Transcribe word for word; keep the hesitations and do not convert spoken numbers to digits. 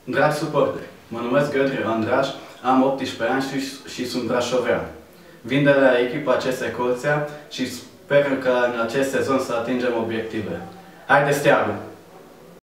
Dragi suporteri, mă numesc Gheorghe Andraș, am optsprezece ani și, și sunt brașovean. Vin de la echipa C S Curțea și sper că în acest sezon să atingem obiective. Haide Steagul!